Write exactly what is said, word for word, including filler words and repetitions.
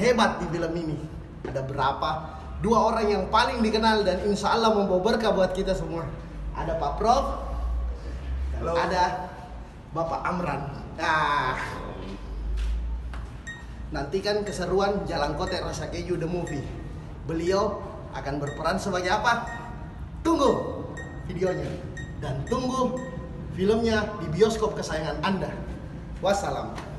hebat di film ini. Ada berapa? Dua orang yang paling dikenal dan insya Allah membawa berkah buat kita semua. Ada Pak Prof, dan Halo. ada Bapak Amran. Nah, nantikan keseruan Jalan Kote Rasa Keju The Movie. Beliau akan berperan sebagai apa? Tunggu videonya dan tunggu filmnya di bioskop kesayangan Anda. Wassalam.